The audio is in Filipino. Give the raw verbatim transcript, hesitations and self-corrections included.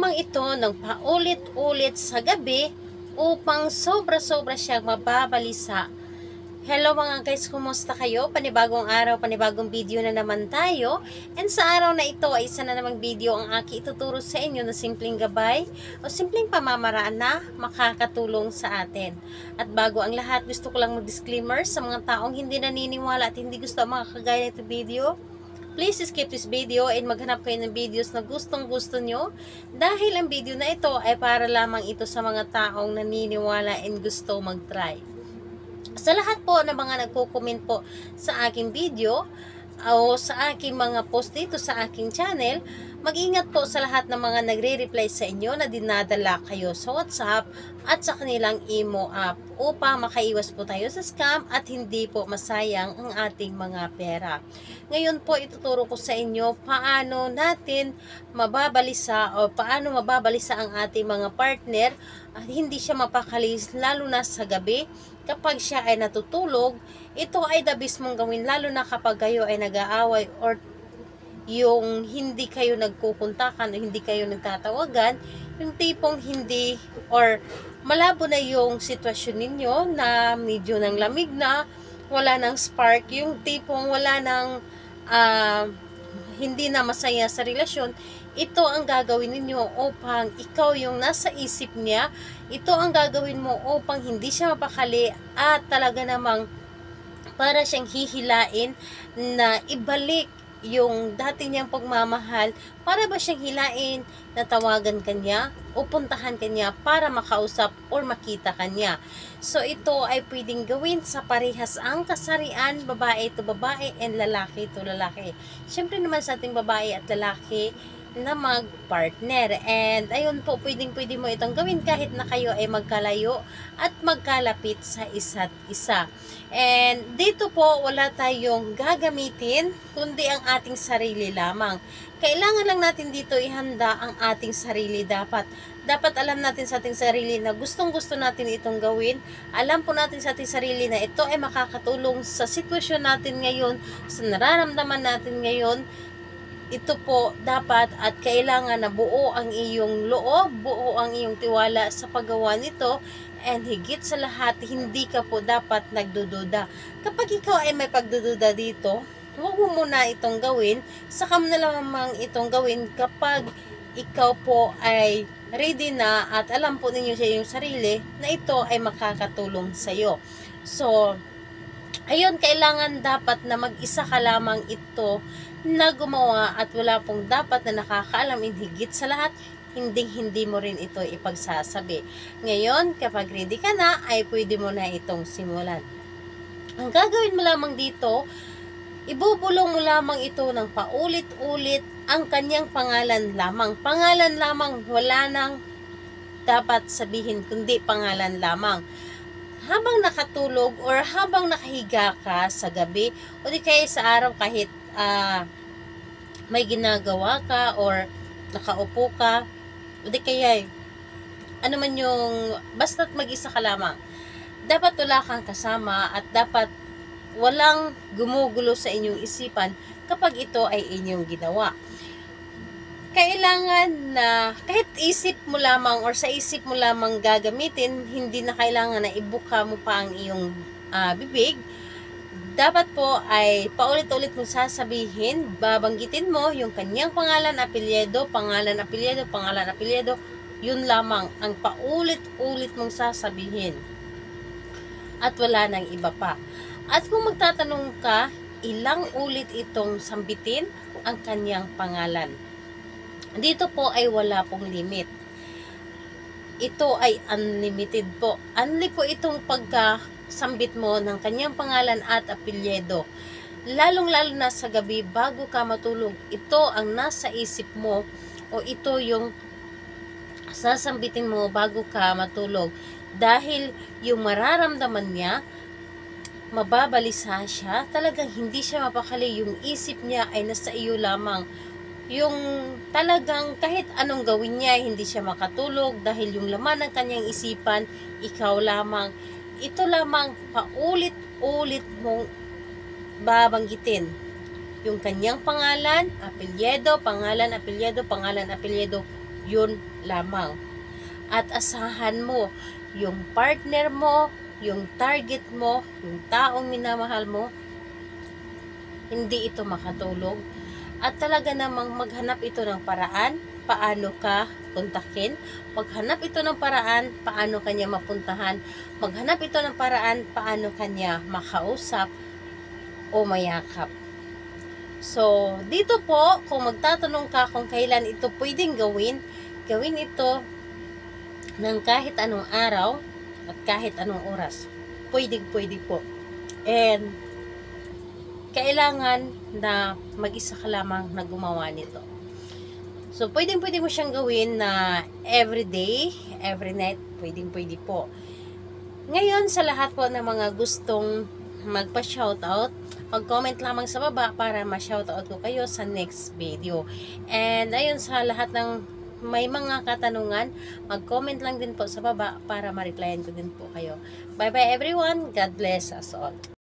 lamang ito ng paulit-ulit sa gabi upang sobra-sobra siyang mababalisa. Hello mga guys, kumusta kayo? Panibagong araw, panibagong video na naman tayo. And sa araw na ito ay isa na namang video ang aki ituturo sa inyo na simpleng gabay o simpleng pamamaraan na makakatulong sa atin. At bago ang lahat, gusto ko lang mag-disclaimer sa mga taong hindi naniniwala at hindi gusto ang mga kagaya nito video. Please skip this video and maghanap kayo ng videos na gustong gusto nyo dahil ang video na ito ay para lamang ito sa mga taong naniniwala and gusto mag-try. Sa lahat po ng mga nagko-comment po sa aking video o sa aking mga post dito sa aking channel, mag-ingat po sa lahat ng mga nagre-reply sa inyo na dinadala kayo sa WhatsApp at sa kanilang imo app upang makaiwas po tayo sa scam at hindi po masayang ang ating mga pera. Ngayon po ituturo ko sa inyo paano natin mababalisa o paano mababalisa ang ating mga partner at hindi siya mapakalis lalo na sa gabi. Kapag siya ay natutulog, ito ay dabis mong gawin lalo na kapag kayo ay nag-aaway or yung hindi kayo nagkukuntakan o hindi kayo nagtatawagan, yung tipong hindi or malabo na yung sitwasyon ninyo na medyo nang lamig na, wala nang spark, yung tipong wala nang uh, hindi na masaya sa relasyon. Ito ang gagawin ninyo upang ikaw yung nasa isip niya. Ito ang gagawin mo upang hindi siya mapakali at talaga namang para siyang hihilain na ibalik yung dati niyang pagmamahal, para ba siyang hilain na tawagan kanya o puntahan kanya para makausap or makita kanya. So ito ay pwedeng gawin sa parehas ang kasarian, babae to babae and lalaki to lalaki. Siyempre naman sa ating babae at lalaki na mag-partner. And ayun po, pwedeng pwede mo itong gawin kahit na kayo ay magkalayo at magkalapit sa isa't isa. And dito po, wala tayong gagamitin kundi ang ating sarili lamang. Kailangan lang natin dito ihanda ang ating sarili dapat. Dapat alam natin sa ating sarili na gustong gusto natin itong gawin. Alam po natin sa ating sarili na ito ay makakatulong sa sitwasyon natin ngayon, sa nararamdaman natin ngayon. Ito po dapat at kailangan na buo ang iyong loob, buo ang iyong tiwala sa paggawa nito, and higit sa lahat, hindi ka po dapat nagdududa. Kapag ikaw ay may pagdududa dito, huwag mo muna itong gawin, saka mo na lamang itong gawin kapag ikaw po ay ready na at alam po ninyo sa iyong sarili na ito ay makakatulong sa iyo. So, ayun, kailangan dapat na mag-isa ka lamang ito na gumawa at wala pong dapat na nakakaalam, higit sa lahat, hindi hindi mo rin ito ipagsasabi. Ngayon, kapag ready ka na, ay pwede mo na itong simulan. Ang gagawin mo lamang dito, ibubulong mo lamang ito ng paulit-ulit ang kanyang pangalan lamang. Pangalan lamang, wala nang dapat sabihin kundi pangalan lamang. Habang nakatulog or habang nakahiga ka sa gabi o di kaya sa araw kahit uh, may ginagawa ka or nakaupo ka o di kaya ano man yung basta't mag-isa ka lamang, dapat wala kang kasama at dapat walang gumugulo sa inyong isipan kapag ito ay inyong ginawa. Kailangan na kahit isip mo lamang or sa isip mo lamang gagamitin, hindi na kailangan na ibuka mo pa ang iyong uh, bibig. Dapat po ay paulit-ulit mong sasabihin, babanggitin mo yung kanyang pangalan, apelyido, pangalan, apelyido, pangalan, apelyido. Yun lamang ang paulit-ulit mong sasabihin. At wala nang iba pa. At kung magtatanong ka, ilang ulit itong sambitin ang kanyang pangalan. Dito po ay wala pong limit. Ito ay unlimited po. Unli po itong pagkasambit mo ng kanyang pangalan at apelyido. Lalong-lalo na sa gabi bago ka matulog, ito ang nasa isip mo o ito yung sasambitin mo bago ka matulog. Dahil yung mararamdaman niya, mababalisa siya, talagang hindi siya mapakali. Yung isip niya ay nasa iyo lamang. Yung talagang kahit anong gawin niya, hindi siya makatulog dahil yung laman ng kanyang isipan, ikaw lamang. Ito lamang paulit-ulit mong babanggitin. Yung kanyang pangalan, apelyido, pangalan, apelyido, pangalan, apelyido, Yun lamang. At asahan mo, yung partner mo, yung target mo, yung taong minamahal mo, hindi ito makatulog. At talaga namang maghanap ito ng paraan, paano ka kontakin. Maghanap ito ng paraan, paano kanya mapuntahan. Maghanap ito ng paraan, paano kanya makausap o mayakap. So, dito po, kung magtatanong ka kung kailan ito pwedeng gawin, gawin ito ng kahit anong araw at kahit anong oras. Pwedeng pwede po. And, kailangan na mag-isa ka lamang na gumawa nito. So, pwedeng pwede mo siyang gawin na every day, every night, pwedeng pwede po. Ngayon, sa lahat po ng mga gustong magpa-shoutout, mag-comment lamang sa baba para ma-shoutout ko kayo sa next video. And ayun, sa lahat ng may mga katanungan, mag-comment lang din po sa baba para ma-replyan ko din po kayo. Bye bye everyone. God bless us all.